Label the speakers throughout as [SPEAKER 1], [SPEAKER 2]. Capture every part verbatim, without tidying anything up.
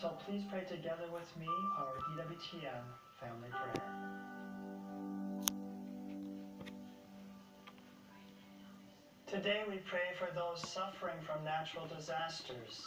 [SPEAKER 1] So please pray together with me our E W T N family prayer. Today we pray for those suffering from natural disasters.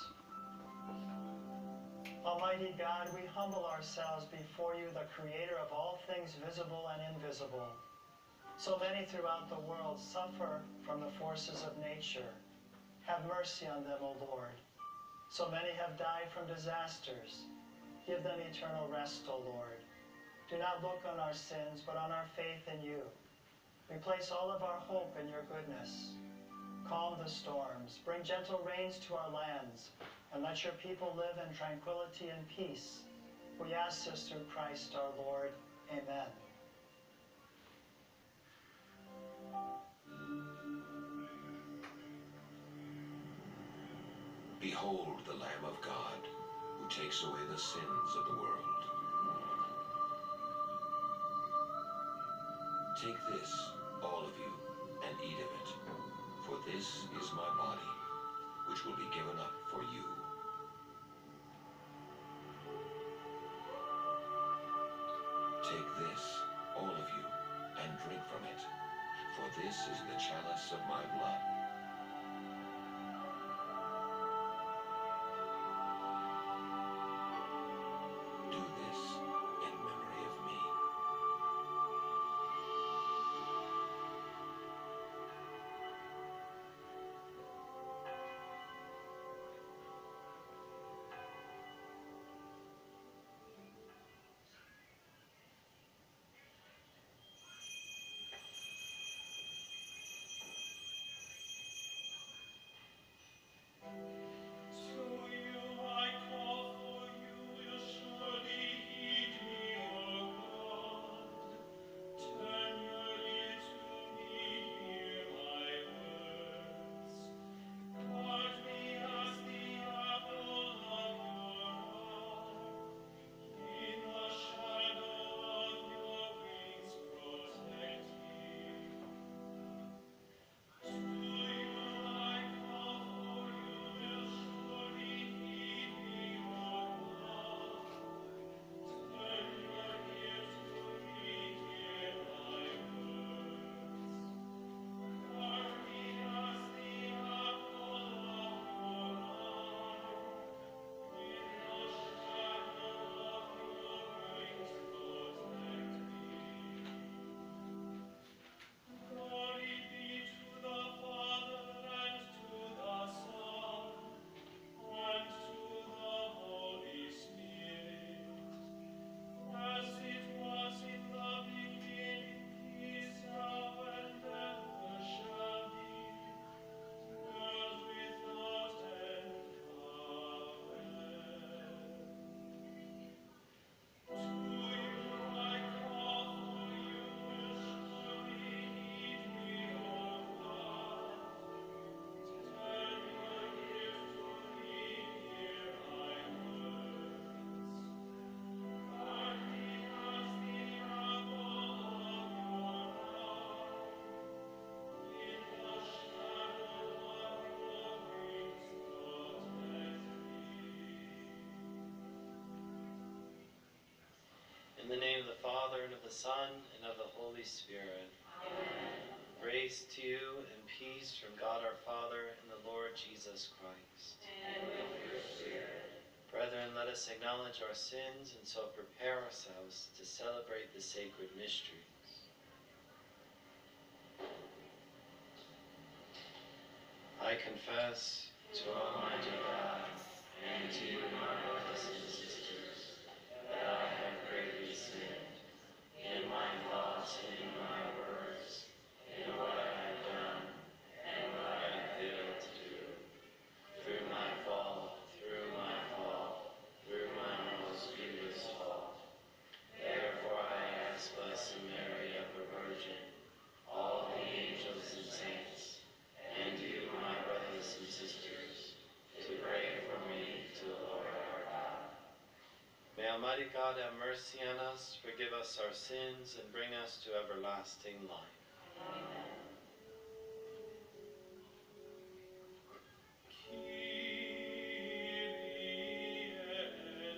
[SPEAKER 1] Almighty God, we humble ourselves before you, the creator of all things visible and invisible. So many throughout the world suffer from the forces of nature. Have mercy on them, O Lord. So many have died from disasters. Give them eternal rest, O Lord. Do not look on our sins, but on our faith in you. We place all of our hope in your goodness. Calm the storms, bring gentle rains to our lands, and let your people live in tranquility and peace. We ask this through Christ our Lord. Amen.
[SPEAKER 2] Behold the Lamb of God, who takes away the sins of the world. Take this, all of you, and eat of it, for this is my body, which will be given up for you. Take this, all of you, and drink from it, for this is the chalice of my blood. Do this in memory of me.
[SPEAKER 3] In the name of the Father, and of the Son, and of the Holy Spirit. Amen. Grace to you and peace from God our Father and the Lord Jesus Christ.
[SPEAKER 4] And with your spirit.
[SPEAKER 3] Brethren, let us acknowledge our sins and so prepare ourselves to celebrate the sacred mysteries. I confess to Almighty God and to you, my brothers and sisters, that I have greatly sinned in my thoughts and in my words, in what I have done and what I have failed to do. Through my fault, through my fault, through my most grievous fault. Therefore I ask Blessed Mary, ever Virgin, all the angels and saints, and you, my brothers and sisters, to pray for me to the Lord our God. May Almighty God have mercy on us, forgive us our sins, and bring us to everlasting life.
[SPEAKER 4] Amen.
[SPEAKER 5] Kyrie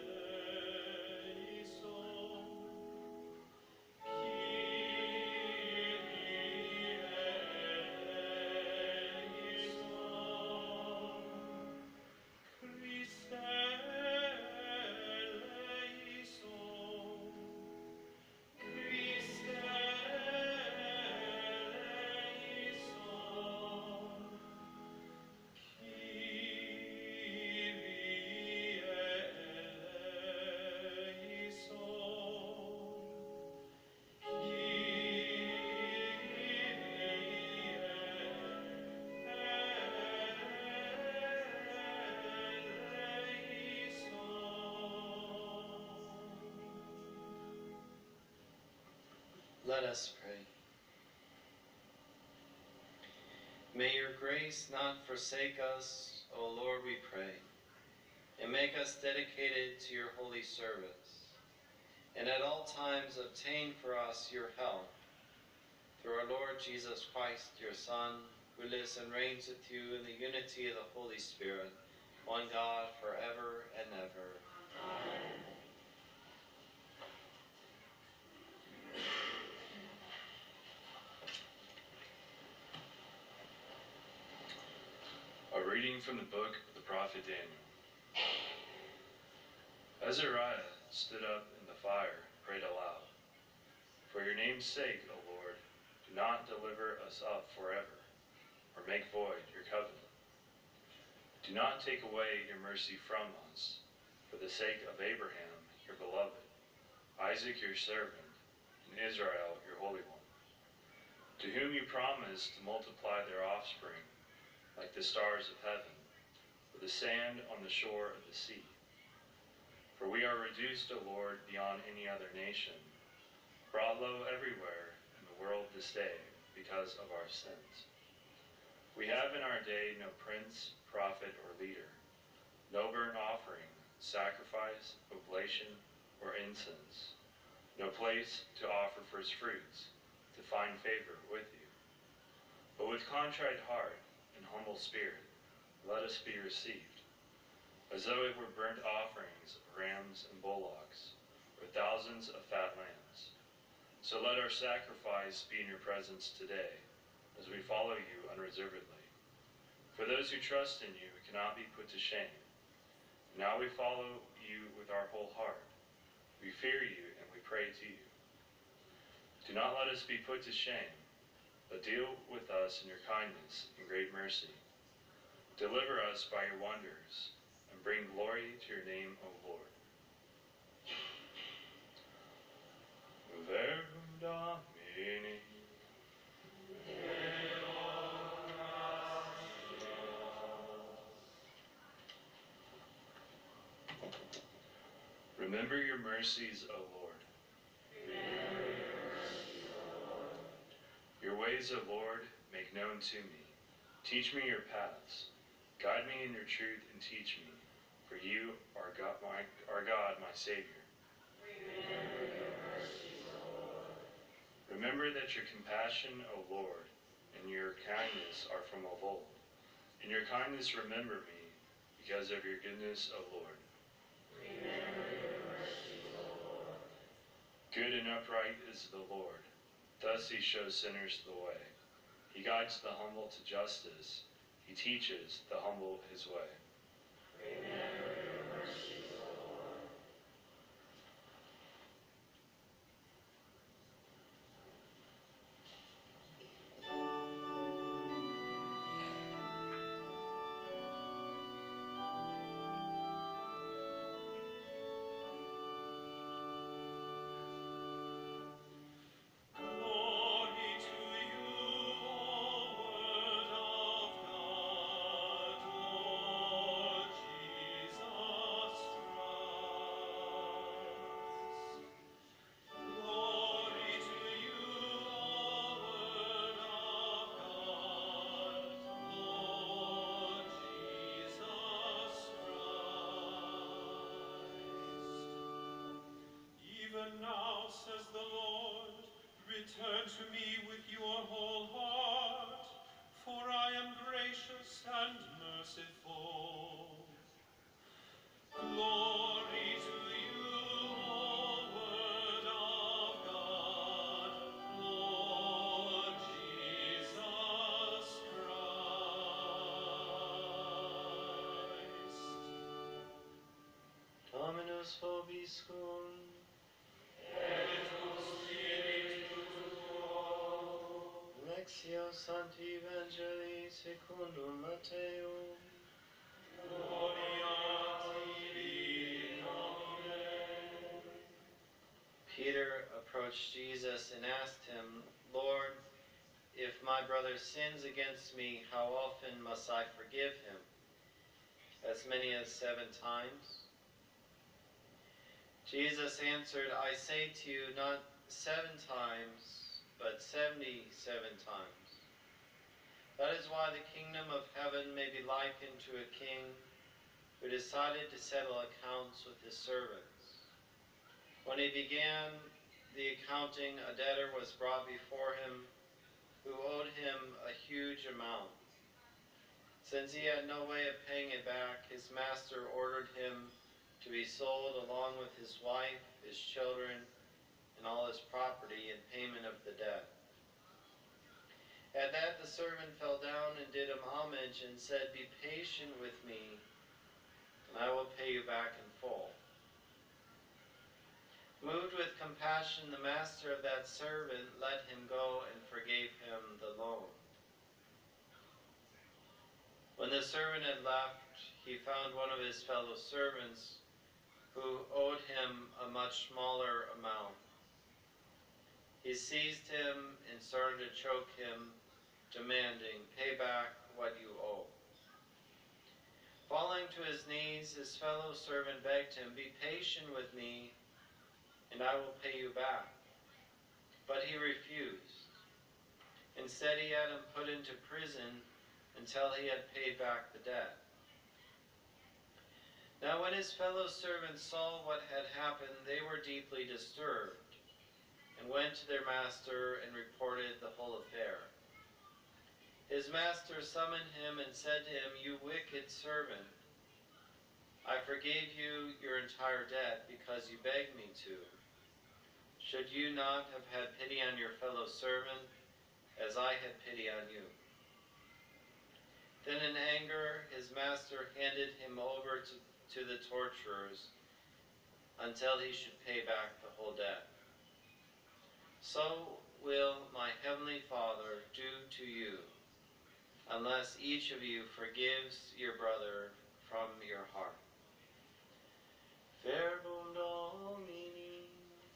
[SPEAKER 3] Let us pray. May your grace not forsake us, O Lord, we pray, and make us dedicated to your holy service, and at all times obtain for us your help. Through our Lord Jesus Christ, your Son, who lives and reigns with you in the unity of the Holy Spirit, one God, forever and ever.
[SPEAKER 4] Amen.
[SPEAKER 5] A reading from the book of the prophet Daniel. Azariah stood up in the fire and prayed aloud. For your name's sake, O Lord, do not deliver us up forever, or make void your covenant. Do not take away your mercy from us, for the sake of Abraham, your beloved, Isaac, your servant, and Israel, your Holy One, to whom you promised to multiply their offspring like the stars of heaven, or the sand on the shore of the sea. For we are reduced, O Lord, beyond any other nation, brought low everywhere in the world this day because of our sins. We have in our day no prince, prophet, or leader, no burnt offering, sacrifice, oblation, or incense, no place to offer first fruits, to find favor with you. But with contrite heart and humble spirit, let us be received, as though it were burnt offerings of rams and bullocks, or thousands of fat lambs. So let our sacrifice be in your presence today, as we follow you unreservedly. For those who trust in you cannot be put to shame. Now we follow you with our whole heart. We fear you and we pray to you. Do not let us be put to shame, but deal with us in your kindness and great mercy. Deliver us by your wonders, and bring glory to your name, O Lord. Verbum Domini. Remember your mercies, O Lord.
[SPEAKER 4] Remember your mercies, O Lord.
[SPEAKER 5] Your ways, O Lord, make known to me. Teach me your paths. Guide me in your truth and teach me, for you are God, my, are God, my Savior.
[SPEAKER 4] Remember your mercies, O Lord.
[SPEAKER 5] Remember that your compassion, O Lord, and your kindness are from of old. In your kindness remember me, because of your goodness, O Lord.
[SPEAKER 4] Remember your mercies, O Lord.
[SPEAKER 5] Good and upright is the Lord. Thus he shows sinners the way. He guides the humble to justice. He teaches the humble his way.
[SPEAKER 4] Remember your mercies, O Lord.
[SPEAKER 6] Glory to you, O Word of God, Lord Jesus Christ. Glory to you, O Word of God, Lord Jesus Christ. Even now, says the Lord, return to me with your whole heart, for I am gracious and merciful. Glory to you, O Word of God, Lord Jesus Christ.
[SPEAKER 3] Dominus vobiscum. Lectio Sancti Evangelii secundum Mattheum. Peter approached Jesus and asked him, Lord, if my brother sins against me, how often must I forgive him? As many as seven times? Jesus answered, I say to you, not seven times, but seventy-seven times. That is why the kingdom of heaven may be likened to a king who decided to settle accounts with his servants. When he began the accounting, a debtor was brought before him who owed him a huge amount. Since he had no way of paying it back, his master ordered him to be sold along with his wife, his children, and all his property in payment of the debt. At that the servant fell down and did him homage and said, "Be patient with me, and I will pay you back in full." Moved with compassion, the master of that servant let him go and forgave him the loan. When the servant had left, he found one of his fellow servants who owed him a much smaller amount. He seized him and started to choke him, demanding, "Pay back what you owe." Falling to his knees, his fellow servant begged him, "Be patient with me, and I will pay you back." But he refused. Instead, he had him put into prison until he had paid back the debt. Now when his fellow servants saw what had happened, they were deeply disturbed, and went to their master and reported the whole affair. His master summoned him and said to him, "You wicked servant, I forgave you your entire debt because you begged me to. Should you not have had pity on your fellow servant as I had pity on you?" Then in anger, his master handed him over to, to the torturers until he should pay back the whole debt. So will my heavenly Father do to you, unless each of you forgives your brother from your heart. Verbum Domini.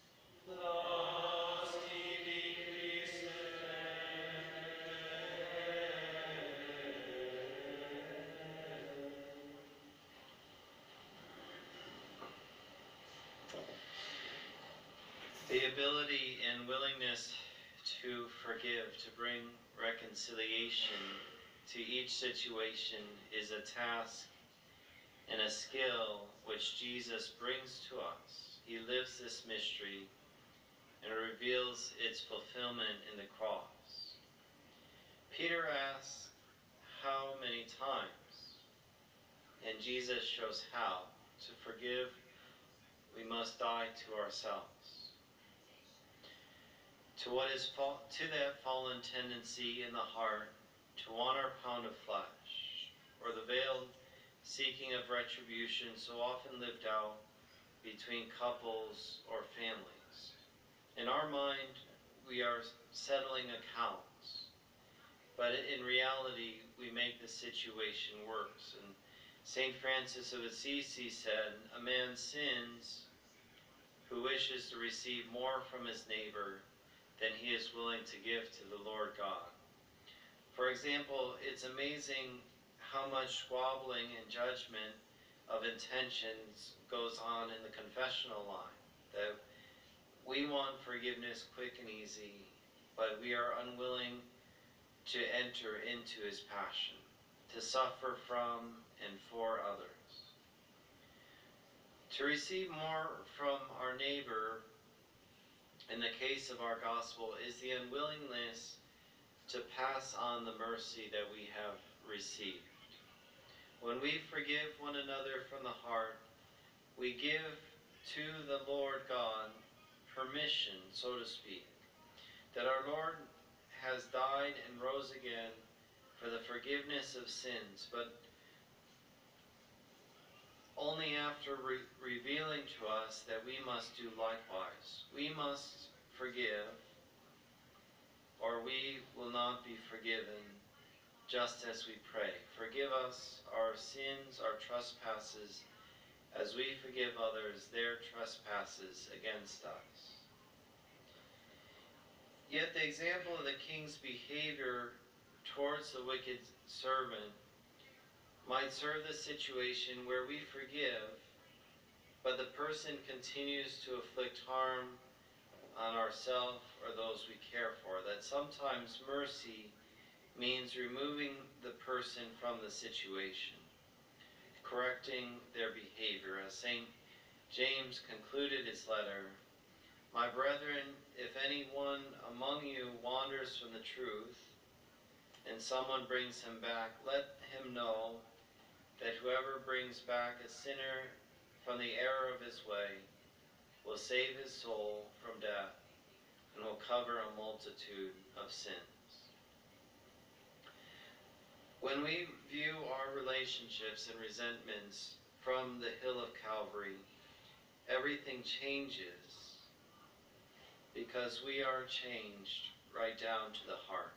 [SPEAKER 3] The ability and willingness to forgive, to bring reconciliation to each situation, is a task and a skill which Jesus brings to us. He lives this mystery and reveals its fulfillment in the cross. Peter asks, "How many times?" And Jesus shows how. To forgive, we must die to ourselves. To what is fa- to that fallen tendency in the heart to want our pound of flesh, or the veiled seeking of retribution so often lived out between couples or families. In our mind, we are settling accounts, but in reality, we make the situation worse. And Saint Francis of Assisi said, "A man sins who wishes to receive more from his neighbor than he is willing to give to the Lord God." For example, it's amazing how much squabbling and judgment of intentions goes on in the confessional line. That we want forgiveness quick and easy, but we are unwilling to enter into his passion, to suffer from and for others. To receive more from our neighbor, in the case of our gospel, is the unwillingness to pass on the mercy that we have received. When we forgive one another from the heart, we give to the Lord God permission, so to speak, that our Lord has died and rose again for the forgiveness of sins, but only after re- revealing to us that we must do likewise. We must forgive, or we will not be forgiven, just as we pray. Forgive us our sins, our trespasses, as we forgive others their trespasses against us. Yet the example of the king's behavior towards the wicked servant might serve the situation where we forgive, but the person continues to inflict harm on ourselves or those we care for, that sometimes mercy means removing the person from the situation, correcting their behavior. As Saint James concluded his letter, "My brethren, if anyone among you wanders from the truth, and someone brings him back, let him know that whoever brings back a sinner from the error of his way will save his soul from death and will cover a multitude of sins." When we view our relationships and resentments from the hill of Calvary, everything changes because we are changed right down to the heart.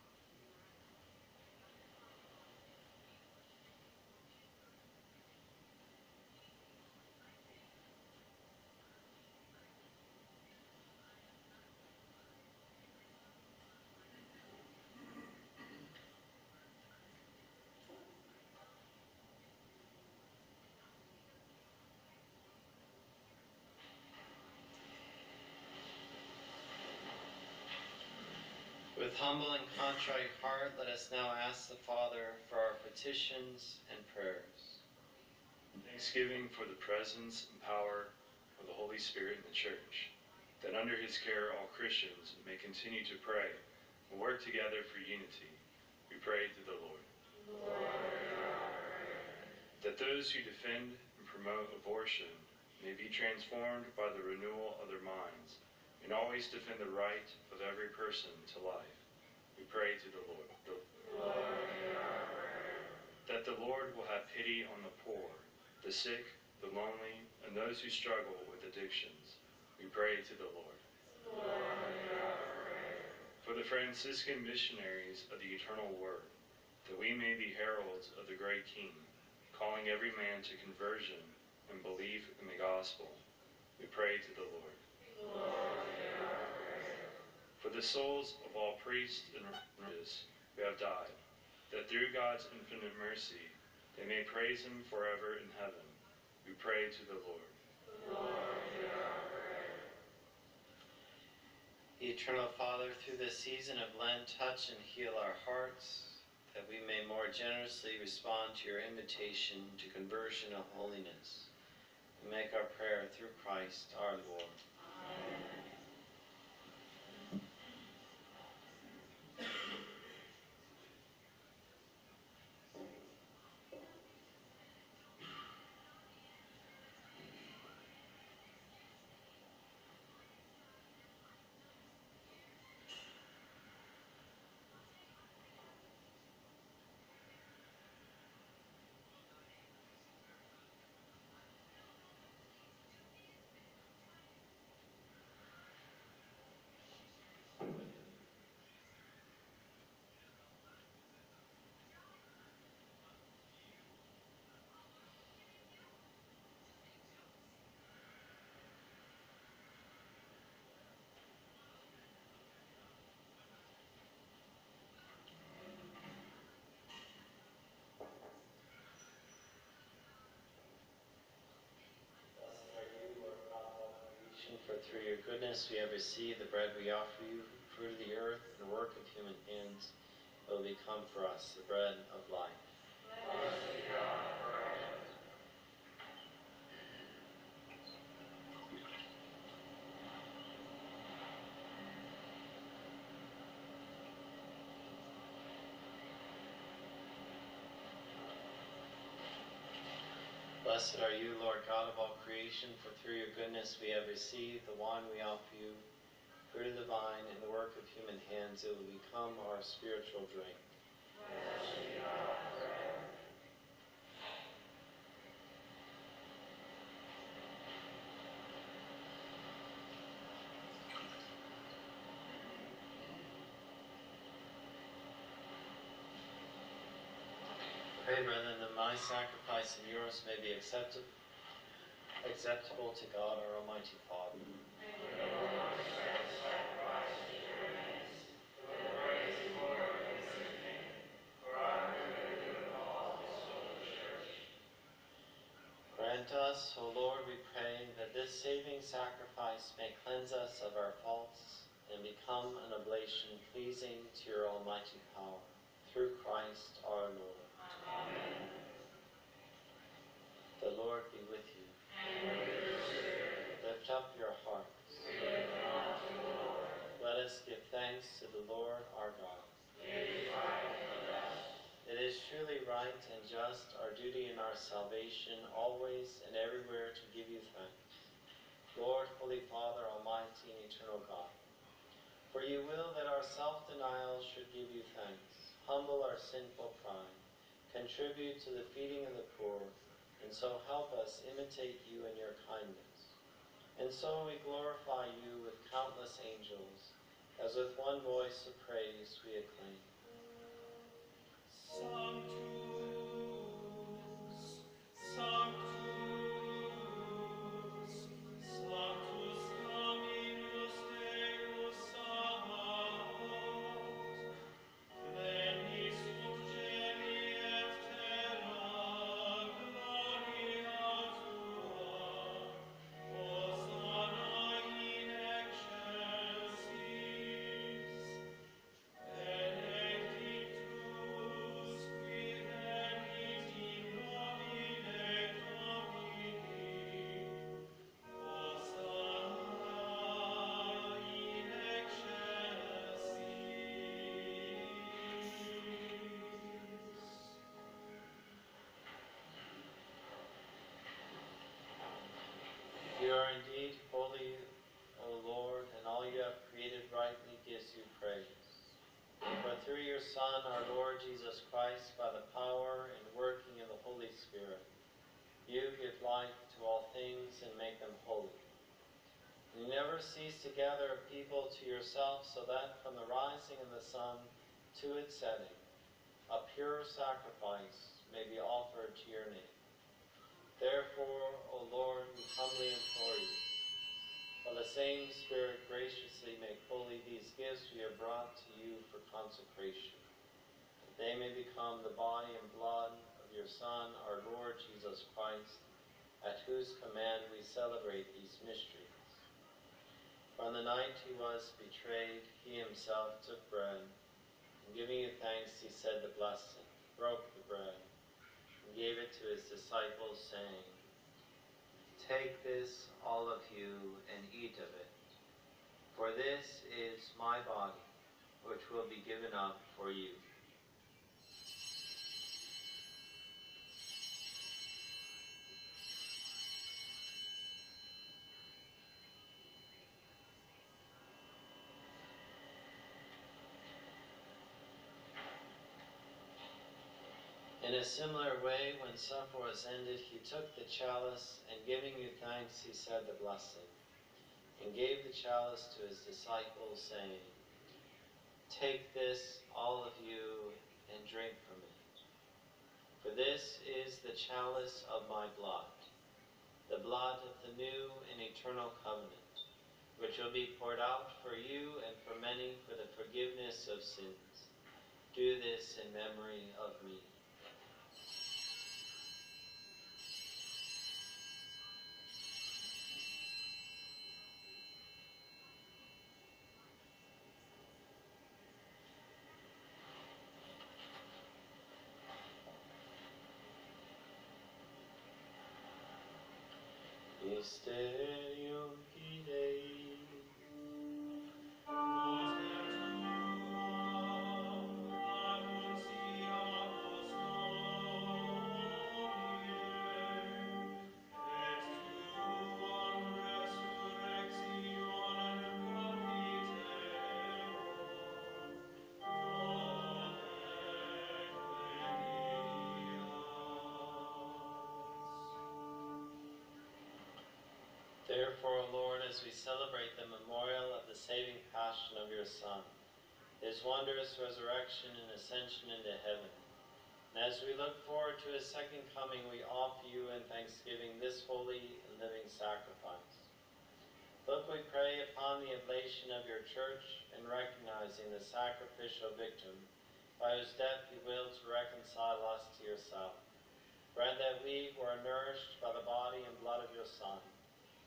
[SPEAKER 3] With humble and contrite heart, let us now ask the Father for our petitions and prayers.
[SPEAKER 5] Thanksgiving for the presence and power of the Holy Spirit in the Church, that under his care all Christians may continue to pray and work together for unity. We pray to the Lord. Lord, that those who defend and promote abortion may be transformed by the renewal of their minds and always defend the right of every person to life. We pray to the Lord. The Lord, that the Lord will have pity on the poor, the sick, the lonely, and those who struggle with addictions. We pray to the Lord. Lord, for the Franciscan missionaries of the eternal Word, that we may be heralds of the great King, calling every man to conversion and belief in the gospel. We pray to the Lord. Lord, for the souls of all priests and religious who have died, that through God's infinite mercy they may praise him forever in heaven. We pray to the Lord. Lord, hear our prayer.
[SPEAKER 3] Eternal Father, through this season of Lent, touch and heal our hearts, that we may more generously respond to your invitation to conversion and holiness. We make our prayer through Christ our Lord. Amen. For through your goodness we have received the bread we offer you, fruit of the earth, and the work of human hands, will become for us the bread of life. Blessed be God forever. Blessed are you, Lord God of all creation, for through your goodness we have received the wine we offer you, fruit of the vine, and the work of human hands. It will become our spiritual drink. Blessed be God forever. Pray, brethren, that my sacrifice and yours may be acceptable, acceptable to God, our Almighty Father. Grant Grant us, O Lord, we pray, that this saving sacrifice may cleanse us of our faults and become an oblation pleasing to your almighty power. Through Christ our Lord.
[SPEAKER 4] Amen.
[SPEAKER 3] The Lord be with you.
[SPEAKER 4] And with your spirit.
[SPEAKER 3] Lift up your hearts.
[SPEAKER 4] We lift them up to the Lord.
[SPEAKER 3] Let us give thanks to the Lord our God.
[SPEAKER 4] It is right and just.
[SPEAKER 3] It is truly right and just, our duty and our salvation, always and everywhere to give you thanks. Lord, Holy Father, Almighty and eternal God, for you will that our self-denial should give you thanks, humble our sinful pride, contribute to the feeding of the poor, and so help us imitate you in your kindness. And so we glorify you with countless angels, as with one voice of praise we acclaim.
[SPEAKER 6] Sanctus, Sanctus, Sanctus Dominus Deus Sabaoth, plenis geni et terra gloria tua, Hosanna in excelsis. Benedictus qui venit in nomine Domini, Hosanna in excelsis.
[SPEAKER 3] You are indeed holy, O Lord, and all you have created rightly gives you praise. For through your Son, our Lord Jesus Christ, by the power and working of the Holy Spirit, you give life to all things and make them holy. And you never cease to gather a people to yourself, so that from the rising of the sun to its setting, a pure sacrifice may be offered to your name. Therefore, O Lord, we humbly implore you, by the same Spirit graciously make holy these gifts we have brought to you for consecration, that they may become the body and blood of your Son, our Lord Jesus Christ, at whose command we celebrate these mysteries. For on the night he was betrayed, he himself took bread, and giving you thanks, he said the blessing, broke the bread, and gave it to his disciples, saying, "Take this, all of you, and eat of it, for this is my body, which will be given up for you." In a similar way, when supper was ended, he took the chalice, and giving you thanks, he said the blessing, and gave the chalice to his disciples, saying, "Take this, all of you, and drink from it. For this is the chalice of my blood, the blood of the new and eternal covenant, which will be poured out for you and for many for the forgiveness of sins. Do this in memory of me." Mysterium Fidei.
[SPEAKER 6] Nos et tuam annunciamus Domine, et tuam resurrectionem capiterum, non et venias.
[SPEAKER 3] Therefore, O Lord, as we celebrate the memorial of the saving passion of your Son, his wondrous resurrection and ascension into heaven, and as we look forward to his second coming, we offer you in thanksgiving this holy and living sacrifice. Look, we pray, upon the oblation of your church, and recognizing the sacrificial victim, by whose death you will to reconcile us to yourself. Grant that we, who are nourished by the body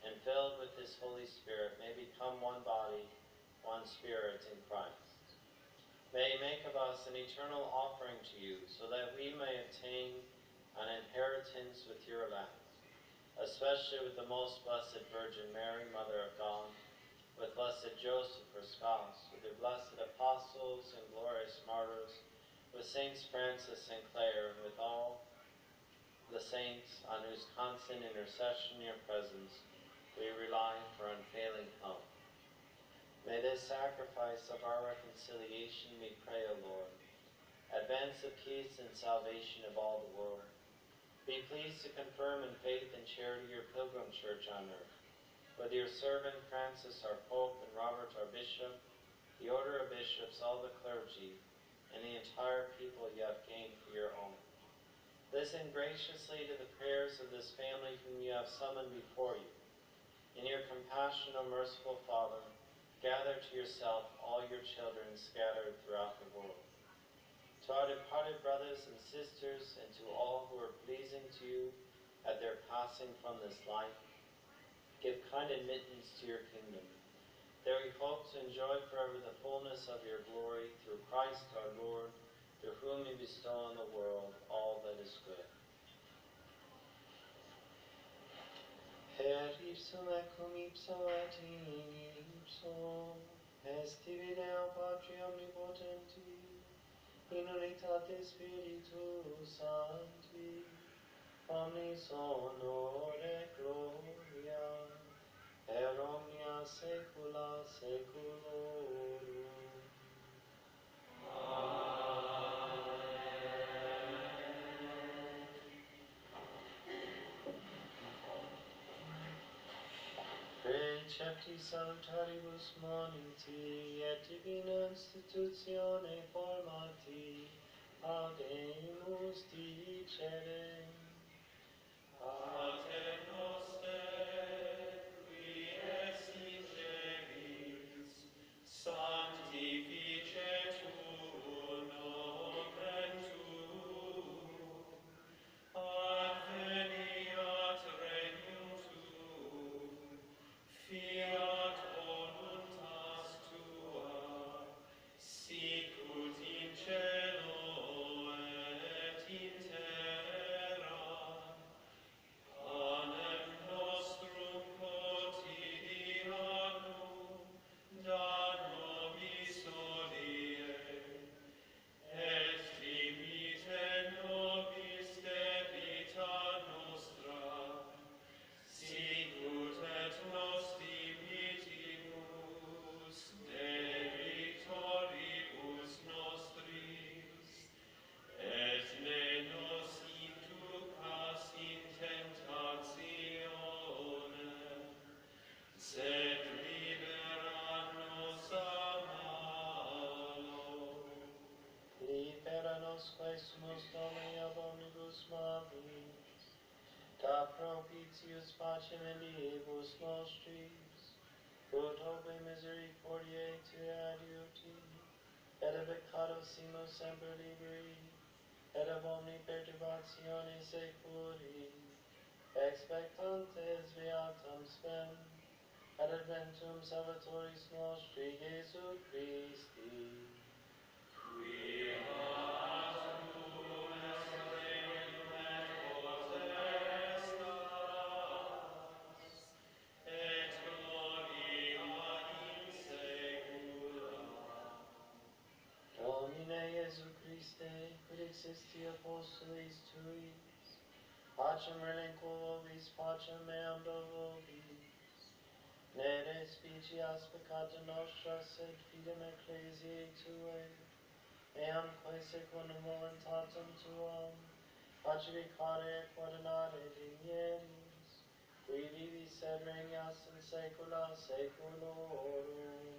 [SPEAKER 3] and filled with his Holy Spirit, may become one body, one spirit in Christ. May he make of us an eternal offering to you, so that we may obtain an inheritance with your elect, especially with the most blessed Virgin Mary, Mother of God, with blessed Joseph, her spouse, with the blessed apostles and glorious martyrs, with Saints Francis and Clare, and with all the saints on whose constant intercession in your presence we rely for unfailing help. May this sacrifice of our reconciliation, we pray, O Lord, advance the peace and salvation of all the world. Be pleased to confirm in faith and charity your pilgrim church on earth, with your servant Francis, our Pope, and Robert, our Bishop, the order of bishops, all the clergy, and the entire people you have gained for your own. Listen graciously to the prayers of this family whom you have summoned before you. In your compassion, O merciful Father, gather to yourself all your children scattered throughout the world. To our departed brothers and sisters, and to all who are pleasing to you at their passing from this life, give kind admittance to your kingdom. There we hope to enjoy forever the fullness of your glory, through Christ our Lord, through whom you bestow on the world all that is good. Per ipsum et cum ipso et in ipso, est tibi Deo Patri omnipotenti, in unitate Spiritus Sancti, omnis honor et gloria, per omnia saecula saeculorum. Precepti salutaribus moniti, et divina institutione formati, audemus dicere.
[SPEAKER 6] Pater noster, qui es in celis, sanctificetur nomen tuum, adveniat regnum tuum, fiat voluntas tua, sicut in cielo et in terra. Panem nostrum quotidianum da nobis hodie, et dimitte nobis debita nostra, sicut et nos dimittimus debitoribus nostris, et ne nos inducas in tentationem, sed libera nos a malo.
[SPEAKER 3] Libera nos quae sumus Domini ab omnibus malis, da propitius pacem ilibus nostris, ut hope misericordiae Tui adiuti, et ab peccato simus semper liberi, et ab omni perturbatione securi, expectantes beatam spem, ad adventum Salvatoris nostri Iesu Christi.
[SPEAKER 6] Qui atum est regnum et potestas, et gloria in saecula.
[SPEAKER 3] Domine Iesu Christe, quid existi apostolis Tuis, pacem relinquo vobis, pacem meam do vobis, ne respicias peccata nostra, sed fidem ecclesiae Tuae, eam quae secundum voluntatem Tuam, pacificare et coordinare digneris, qui vivis et regnas in saecula saeculorum.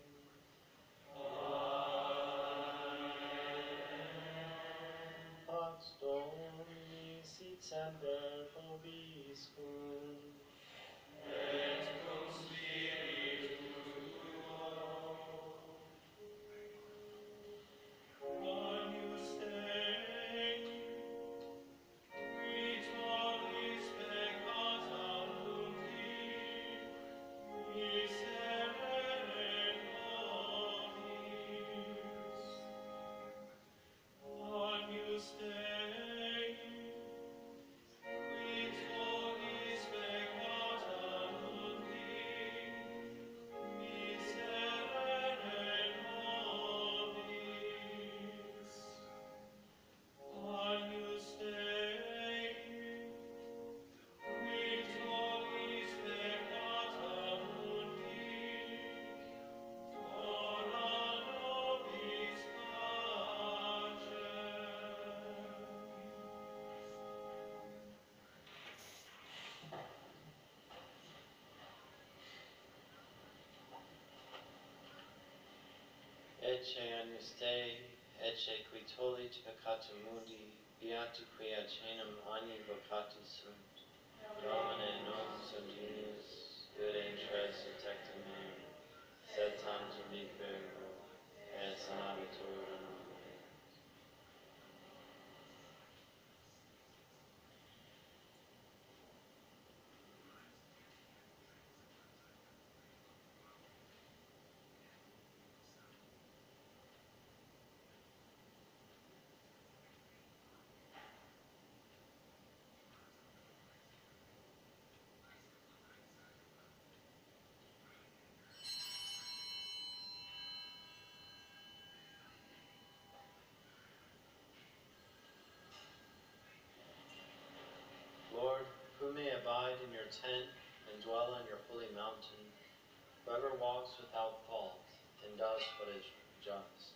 [SPEAKER 3] Pax Domini sit semper vobiscum.
[SPEAKER 6] Et cum spiritu tuo. Agnus Dei, qui tollis peccata mundi,
[SPEAKER 3] ecce agnus Dei, ecce qui tollit peccatum mundi, beati qui ad caenum agni vocati sunt. Domine non sunt unius, ut in tres tectum meum, sed tantum hic verbo, et sanabitur anima. Lord, who may abide in your tent and dwell on your holy mountain, whoever walks without fault and does what is just.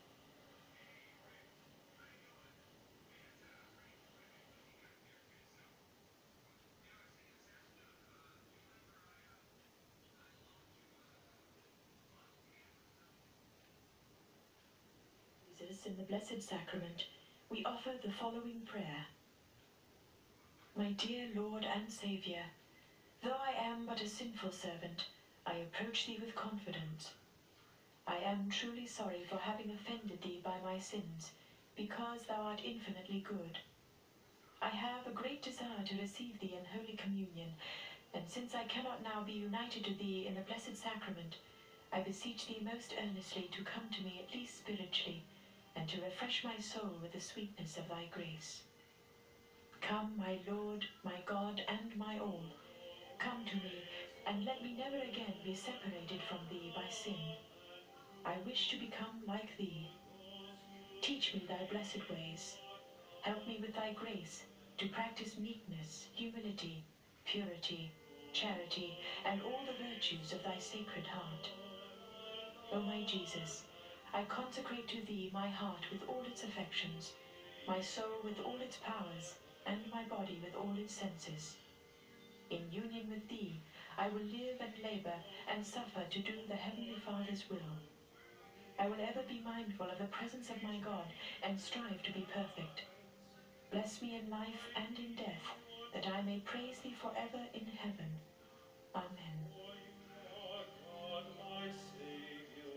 [SPEAKER 7] Jesus, in the Blessed Sacrament, we offer the following prayer. My dear Lord and Saviour, though I am but a sinful servant, I approach thee with confidence. I am truly sorry for having offended thee by my sins, because thou art infinitely good. I have a great desire to receive thee in Holy Communion, and since I cannot now be united to thee in the Blessed Sacrament, I beseech thee most earnestly to come to me at least spiritually, and to refresh my soul with the sweetness of thy grace. Come, my Lord, my God, and my all, come to me, and let me never again be separated from thee by sin. I wish to become like thee. Teach me thy blessed ways. Help me with thy grace to practice meekness, humility, purity, charity, and all the virtues of thy sacred heart. O my Jesus, I consecrate to thee my heart with all its affections, my soul with all its powers, and my body with all its senses. In union with thee, I will live and labor and suffer to do the Heavenly Father's will. I will ever be mindful of the presence of my God and strive to be perfect. Bless me in life and in death, that I may praise thee forever in heaven. Amen.
[SPEAKER 6] For you are God, my Saviour.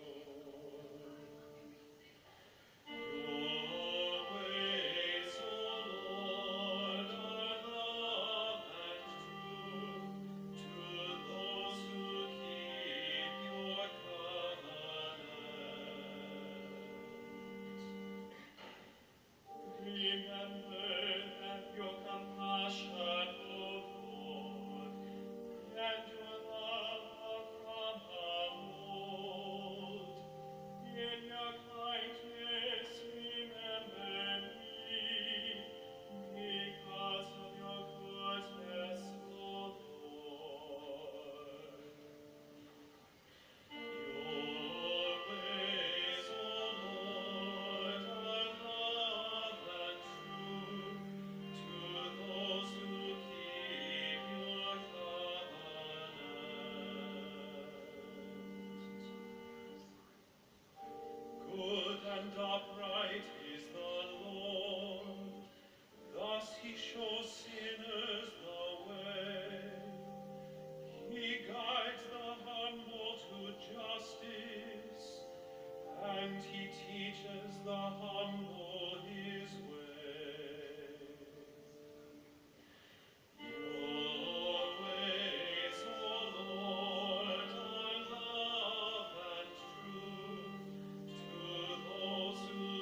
[SPEAKER 6] Your ways, O Lord, are love and truth to those who keep your covenant. Remember that your compassion, O Lord, and your love are from old. In your kindness remember me, because of your goodness, O Lord. Your ways, O Lord, are love and truth to those who keep your covenant. Good and upright is the Lord, thus he shows sinners the way. He guides the humble to justice, and he teaches the humble his way. Your ways, O Lord, are love and truth to those who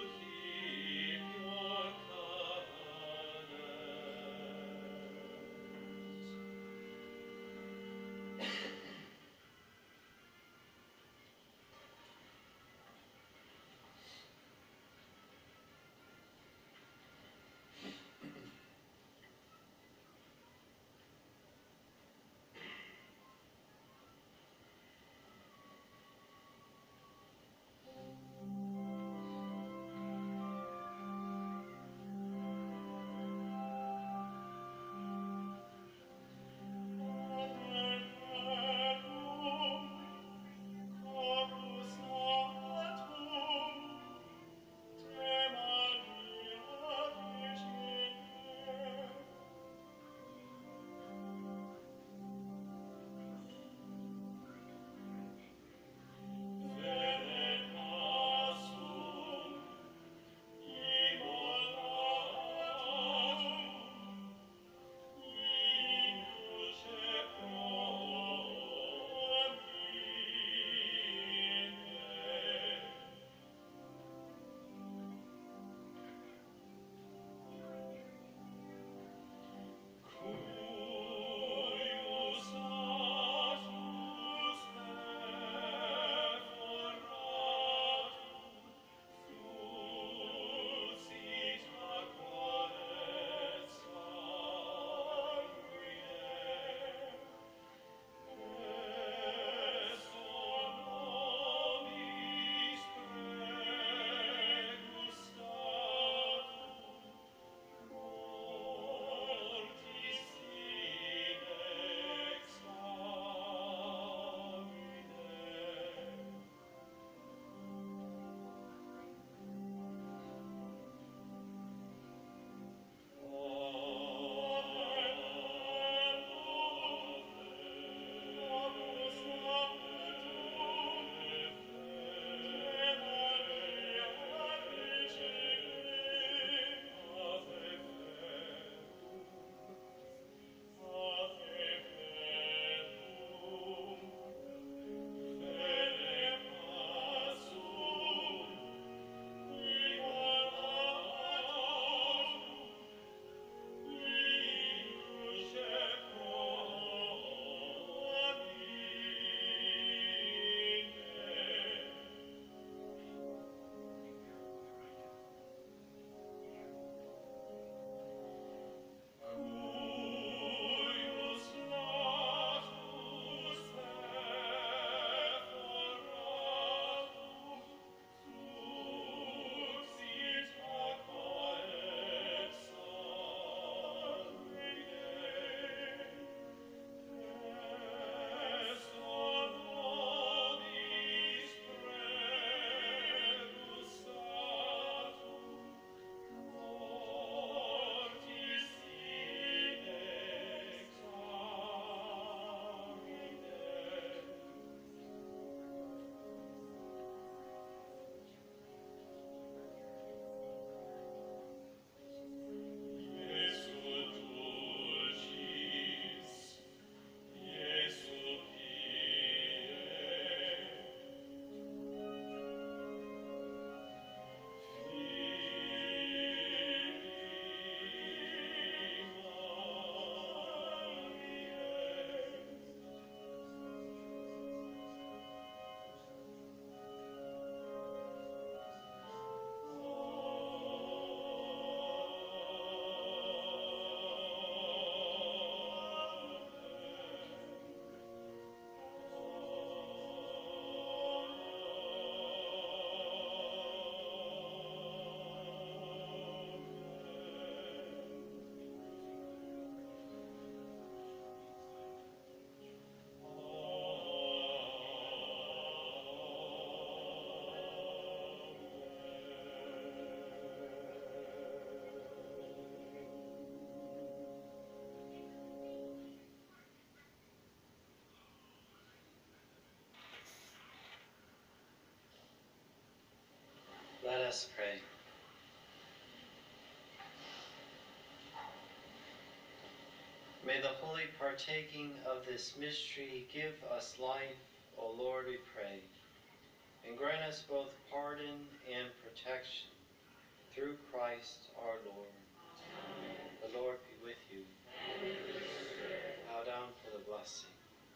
[SPEAKER 3] May the holy partaking of this mystery give us life, O Lord, we pray, and grant us both pardon and protection through Christ our Lord. Amen. The Lord be with you. And with your spirit. Bow down for the blessing.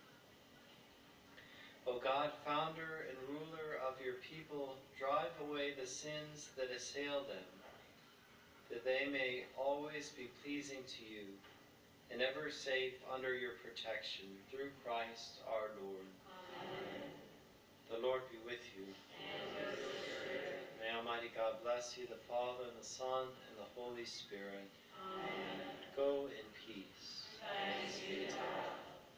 [SPEAKER 3] O God, founder and ruler of your people, drive away the sins that assail them, that they may always be pleasing to you and ever safe under your protection, through Christ our Lord. Amen. The Lord be with you. And with your spirit. May Almighty God bless you, the Father, and the Son, and the Holy Spirit. Amen. Go in peace. Thanks be to God.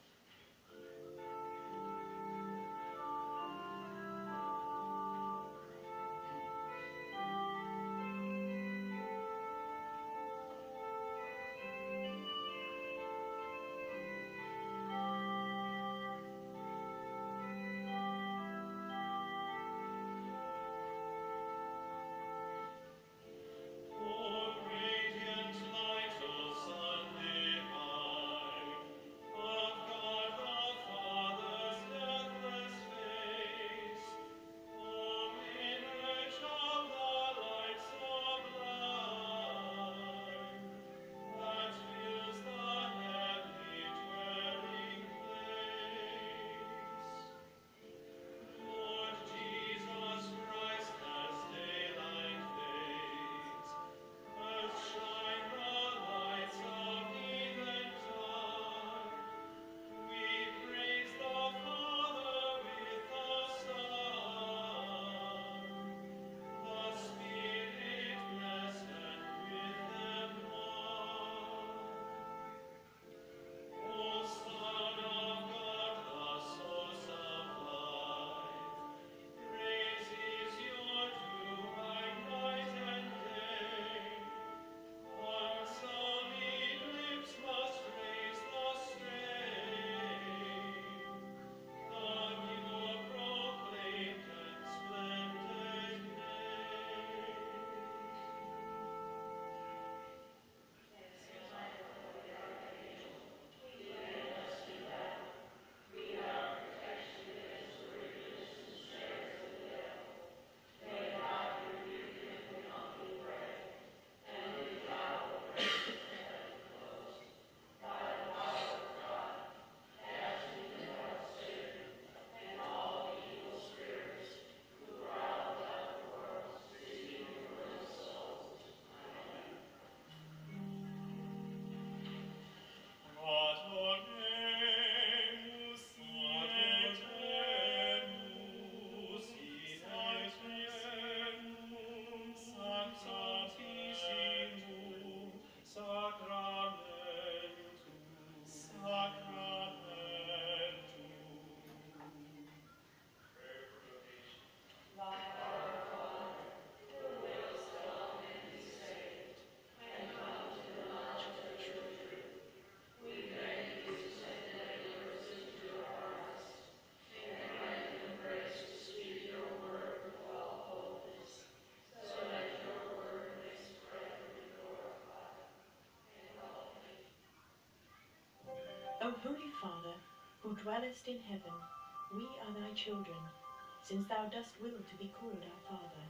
[SPEAKER 7] O Holy Father, who dwellest in heaven, we are thy children, since thou dost will to be called our Father.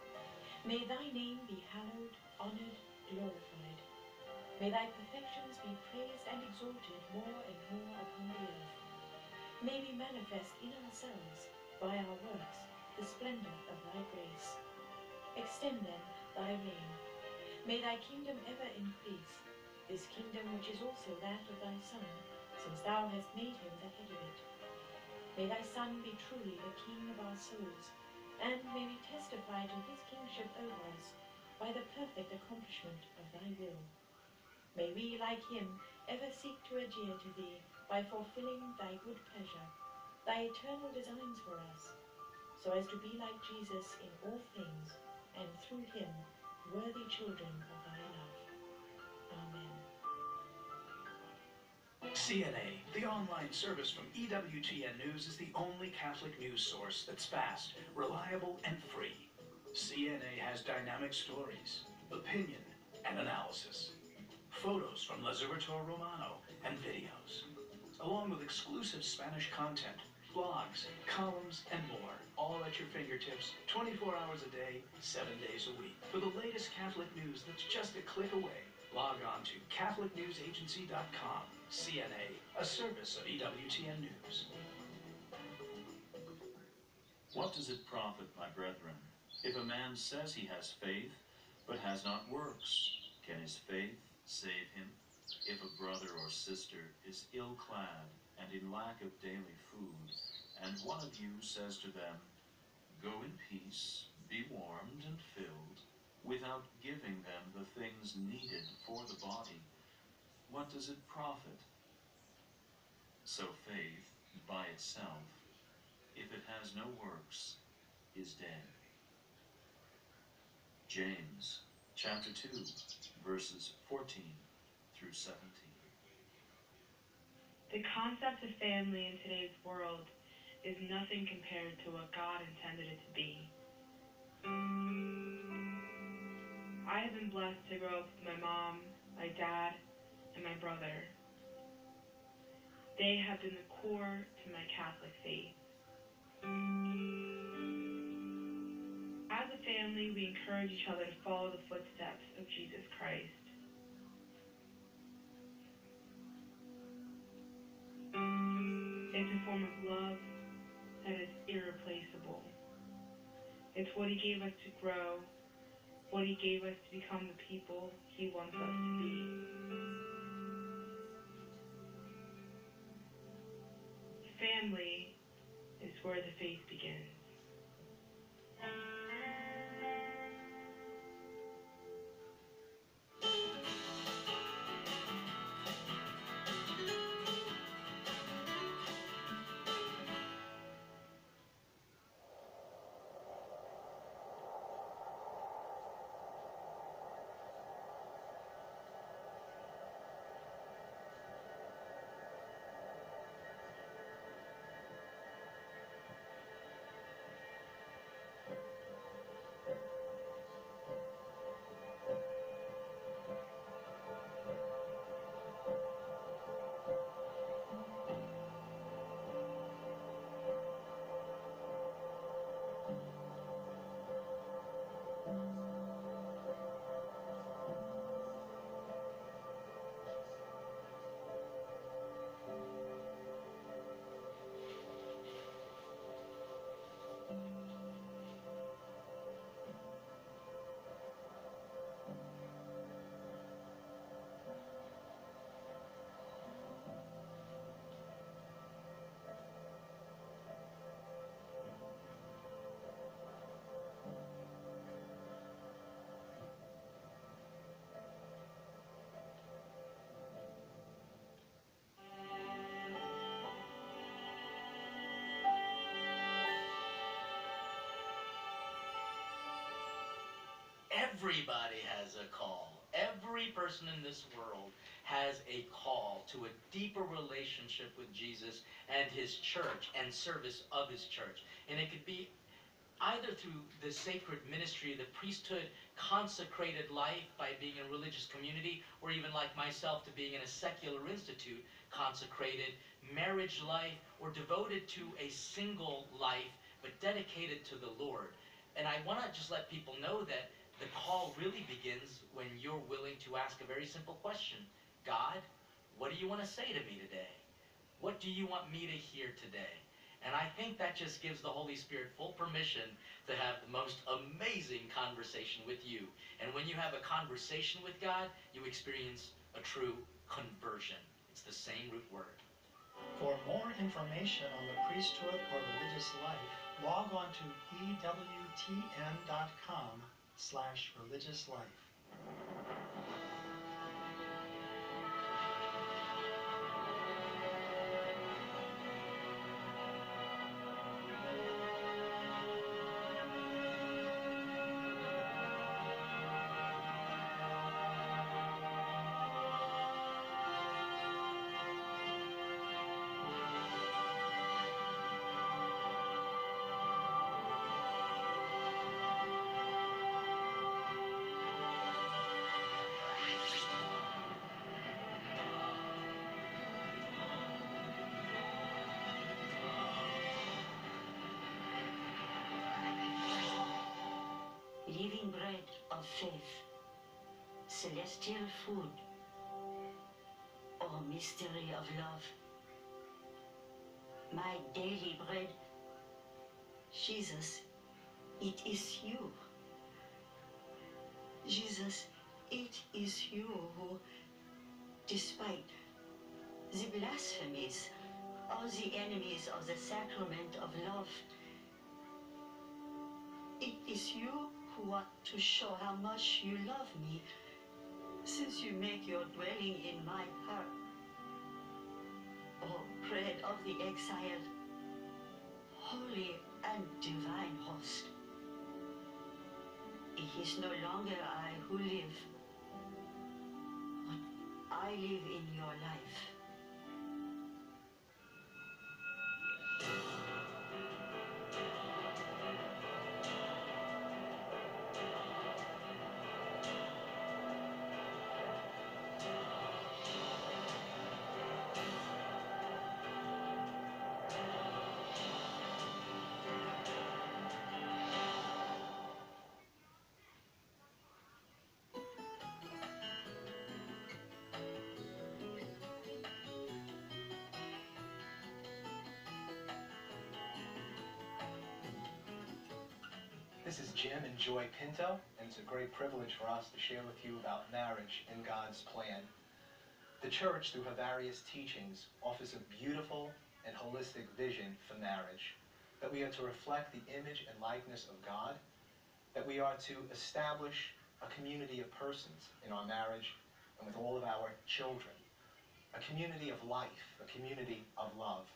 [SPEAKER 7] May thy name be hallowed, honoured, glorified. May thy perfections be praised and exalted more and more upon the earth. May we manifest in ourselves, by our works, the splendour of thy grace. Extend then thy reign. May thy kingdom ever increase, this kingdom which is also that of thy Son, since thou hast made him the head of it. May thy Son be truly the King of our souls, and may we testify to his kingship over us by the perfect accomplishment of thy will. May we, like him, ever seek to adhere to thee by fulfilling thy good pleasure, thy eternal designs for us, so as to be like Jesus in all things, and through him, worthy children of thy love. Amen.
[SPEAKER 8] C N A, the online service from E W T N News, is the only Catholic news source that's fast, reliable, and free. C N A has dynamic stories, opinion, and analysis. photos from L'Osservatore Romano, and videos, along with exclusive Spanish content, blogs, columns, and more, all at your fingertips, twenty-four hours a day, seven days a week. For the latest Catholic news that's just a click away, log on to Catholic News Agency dot com. C N A, a service of E W T N News.
[SPEAKER 9] What does it profit, my brethren, if a man says he has faith, but has not works? Can his faith save him? If a brother or sister is ill-clad and in lack of daily food, and one of you says to them, "Go in peace, be warmed and filled," without giving them the things needed for the body, what does it profit? So faith, by itself, if it has no works, is dead. James, chapter two, verses fourteen through seventeen.
[SPEAKER 4] The concept of family in today's world is nothing compared to what God intended it to be. I have been blessed to grow up with my mom, my dad, and my brother. They have been the core to my Catholic faith. As a family, we encourage each other to follow the footsteps of Jesus Christ. It's a form of love that is irreplaceable. It's what he gave us to grow, what he gave us to become the people he wants us to be. Family is where the faith begins.
[SPEAKER 10] Everybody has a call. Every person in this world has a call to a deeper relationship with Jesus and his church and service of his church. And it could be either through the sacred ministry, the priesthood, consecrated life by being in a religious community, or even like myself to being in a secular institute, consecrated marriage life, or devoted to a single life, but dedicated to the Lord. And I want to just let people know that the call really begins when you're willing to ask a very simple question. God, what do you want to say to me today? What do you want me to hear today? And I think that just gives the Holy Spirit full permission to have the most amazing conversation with you. And when you have a conversation with God, you experience a true conversion. It's the same root word.
[SPEAKER 1] For more information on the priesthood or religious life, log on to E W T N dot com slash religious life.
[SPEAKER 11] living bread of faith, celestial food, or mystery of love. My daily bread, Jesus, it is you. Jesus, it is you who, despite the blasphemies of the enemies of the sacrament of love, it is you who ought to show how much you love me, since you make your dwelling in my heart. O bread of the exiled, holy and divine host, it is no longer I who live, but I live in your life.
[SPEAKER 12] This is Jim and Joy Pinto, and it's a great privilege for us to share with you about marriage in God's plan. The Church, through her various teachings, offers a beautiful and holistic vision for marriage, that we are to reflect the image and likeness of God, that we are to establish a community of persons in our marriage and with all of our children, a community of life, a community of love,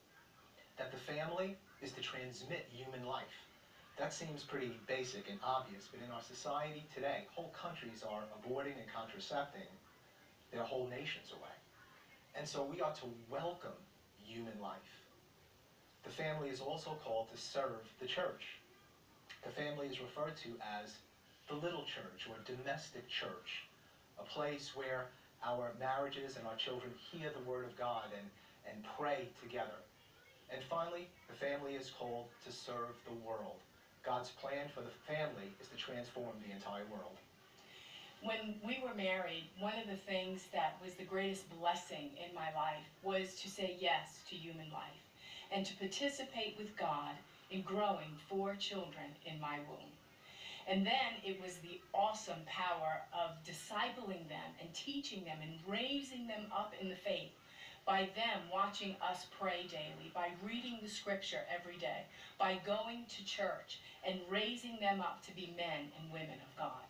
[SPEAKER 12] that the family is to transmit human life. That seems pretty basic and obvious, but in our society today, whole countries are aborting and contracepting their whole nations away. And so we ought to welcome human life. The family is also called to serve the church. The family is referred to as the little church or domestic church, a place where our marriages and our children hear the word of God and, and pray together. And finally, the family is called to serve the world. God's plan for the family is to transform the entire world.
[SPEAKER 13] When we were married, one of the things that was the greatest blessing in my life was to say yes to human life and to participate with God in growing four children in my womb. And then it was the awesome power of discipling them and teaching them and raising them up in the faith, by them watching us pray daily, by reading the scripture every day, by going to church and raising them up to be men and women of God.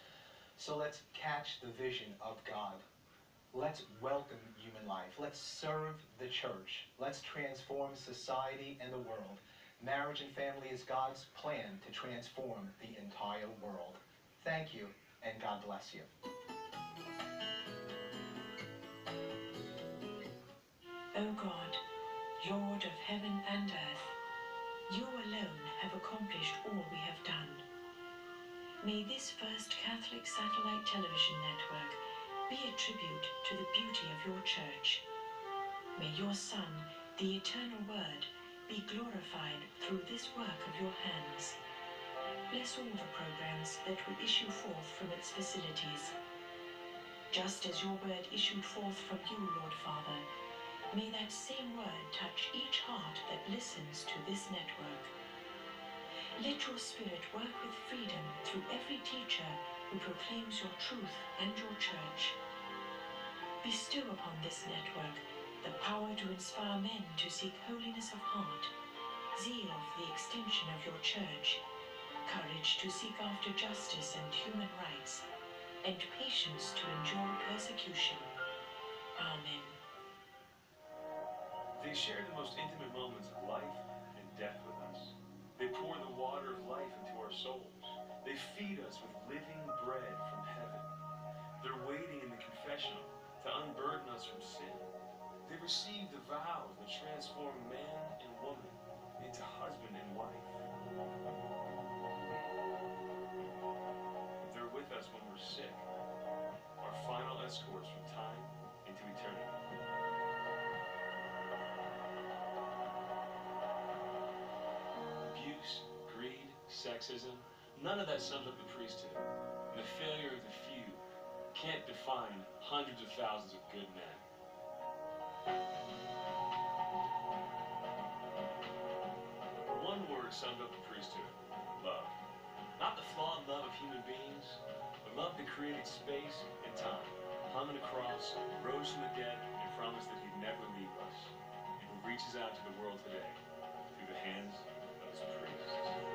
[SPEAKER 12] So let's catch the vision of God. Let's welcome human life. Let's serve the church. Let's transform society and the world. Marriage and family is God's plan to transform the entire world. Thank you, and God bless you.
[SPEAKER 7] O God, Lord of heaven and earth, you alone have accomplished all we have done. May this first Catholic satellite television network be a tribute to the beauty of your church. May your Son, the eternal Word, be glorified through this work of your hands. Bless all the programs that will issue forth from its facilities. Just as your word issued forth from you, Lord Father, may that same word touch each heart that listens to this network. Let your Spirit work with freedom through every teacher who proclaims your truth and your church. Bestow upon this network the power to inspire men to seek holiness of heart, zeal for the extension of your church, courage to seek after justice and human rights, and patience to endure persecution. Amen.
[SPEAKER 14] They share the most intimate moments of life and death with us. They pour the water of life into our souls. They feed us with living bread from heaven. They're waiting in the confessional to unburden us from sin. They receive the vows that transform man and woman into husband and wife. They're with us when we're sick, our final escorts from time into eternity. Abuse, greed, sexism, None of that sums up the priesthood. And the failure of the few can't define hundreds of thousands of good men. One word sums up the priesthood: love. Not the flawed love of human beings, but love that created space and time, hung on a cross, rose from the dead, and promised that he'd never leave us, and who reaches out to the world today through the hands of his priests.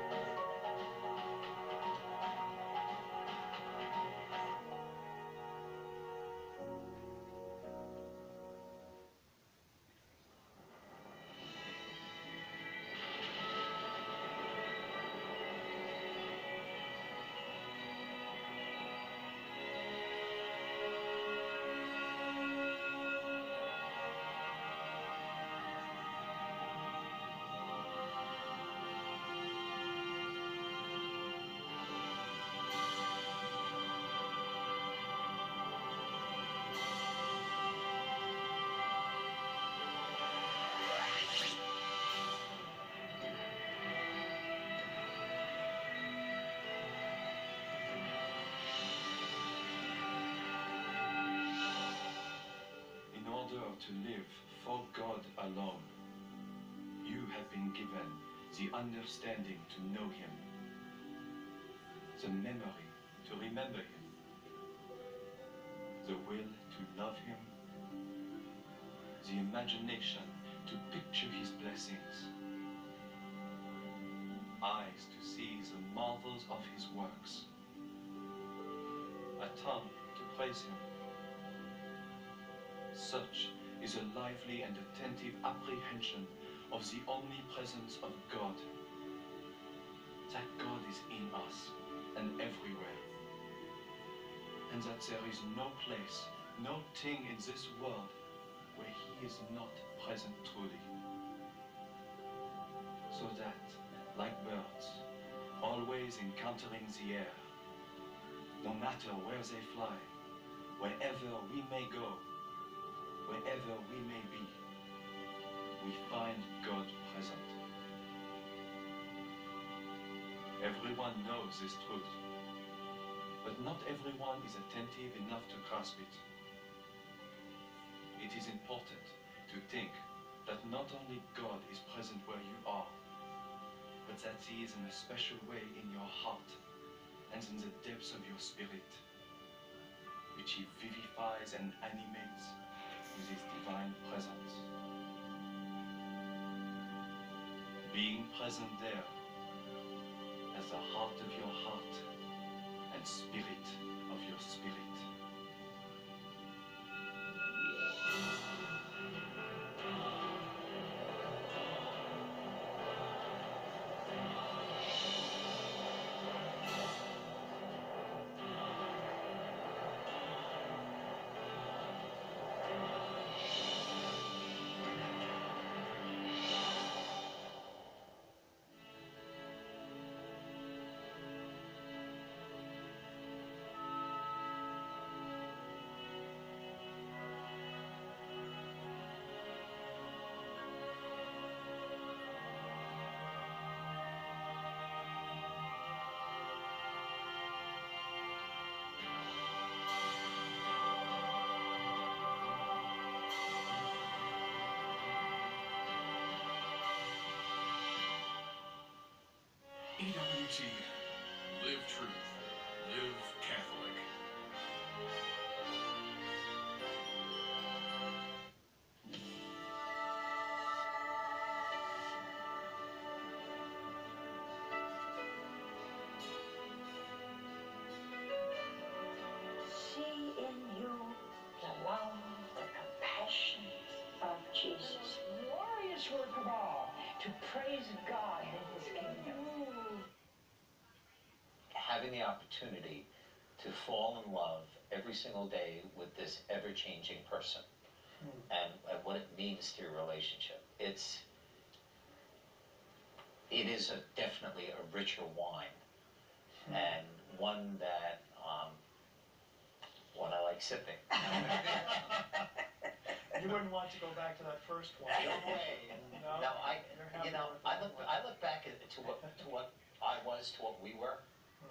[SPEAKER 15] To live for God alone, you have been given the understanding to know Him, the memory to remember Him, the will to love Him, the imagination to picture His blessings, eyes to see the marvels of His works, a tongue to praise Him. Such is a lively and attentive apprehension of the omnipresence of God, that God is in us and everywhere, and that there is no place, no thing in this world where He is not present truly. So that, like birds, always encountering the air, no matter where they fly, wherever we may go, wherever we may be, we find God present. Everyone knows this truth, but not everyone is attentive enough to grasp it. It is important to think that not only God is present where you are, but that He is in a special way in your heart and in the depths of your spirit, which He vivifies and animates with His divine presence. Being present there as the heart of your heart and spirit of your spirit.
[SPEAKER 16] E W T, live truth, live Catholic.
[SPEAKER 11] See in you the love, the compassion of Jesus. Glorious work of all, to praise God in His kingdom.
[SPEAKER 17] Having the opportunity to fall in love every single day with this ever-changing person, and, and what it means to your relationship. It's, it is a, definitely a richer wine, and one that, um, one I like sipping.
[SPEAKER 1] You wouldn't want to go back to that first one.
[SPEAKER 17] No way.
[SPEAKER 1] No,
[SPEAKER 17] No, I,
[SPEAKER 1] you're
[SPEAKER 17] you
[SPEAKER 1] happy
[SPEAKER 17] know,
[SPEAKER 1] with
[SPEAKER 17] I
[SPEAKER 1] that
[SPEAKER 17] look,
[SPEAKER 1] one.
[SPEAKER 17] I look back at, to what, to what I was, to what we were.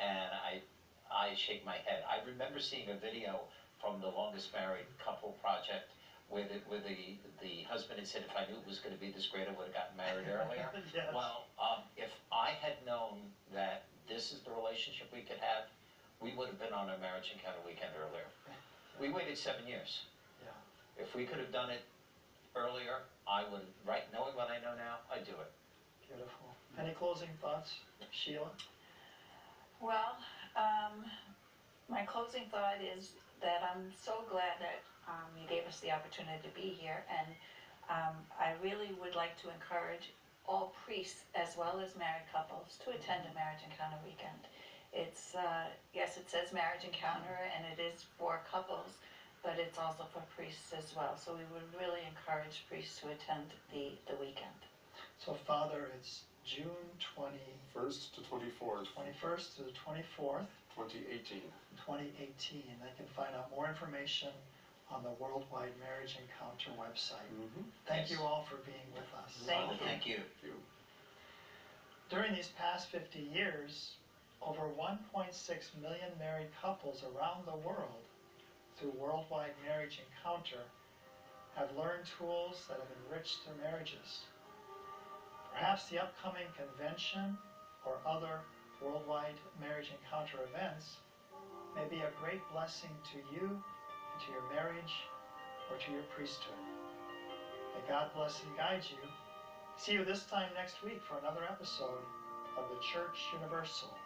[SPEAKER 17] and I, I shake my head. I remember seeing a video from the Longest Married Couple Project where the, where the, the husband had said, if I knew it was going to be this great, I would have gotten married earlier.
[SPEAKER 1] Yes.
[SPEAKER 17] Well, um, if I had known that this is the relationship we could have, we would have been on our marriage encounter weekend earlier. We waited seven years.
[SPEAKER 1] Yeah.
[SPEAKER 17] If we could have done it earlier, I would, right, knowing what I know now, I'd do it.
[SPEAKER 1] Beautiful. Any closing thoughts, Sheila?
[SPEAKER 18] Well, um, my closing thought is that I'm so glad that um, you gave us the opportunity to be here, and um, I really would like to encourage all priests as well as married couples to attend a marriage encounter weekend. It's, uh, yes, it says marriage encounter, and it is for couples, but it's also for priests as well. So we would really encourage priests to attend the, the weekend.
[SPEAKER 1] So, Father, it's June twenty-first
[SPEAKER 19] to twenty-fourth.
[SPEAKER 1] twenty-first to the twenty-fourth.
[SPEAKER 19] twenty eighteen.
[SPEAKER 1] twenty eighteen. They can find out more information on the Worldwide Marriage Encounter website.
[SPEAKER 19] Mm-hmm.
[SPEAKER 1] Thank
[SPEAKER 17] Yes.
[SPEAKER 1] you all for being with us.
[SPEAKER 18] Thank you.
[SPEAKER 17] Thank you.
[SPEAKER 1] During these past fifty years, over one point six million married couples around the world through Worldwide Marriage Encounter have learned tools that have enriched their marriages. Perhaps the upcoming convention or other Worldwide Marriage Encounter events may be a great blessing to you and to your marriage or to your priesthood. May God bless and guide you. See you this time next week for another episode of the Church Universal.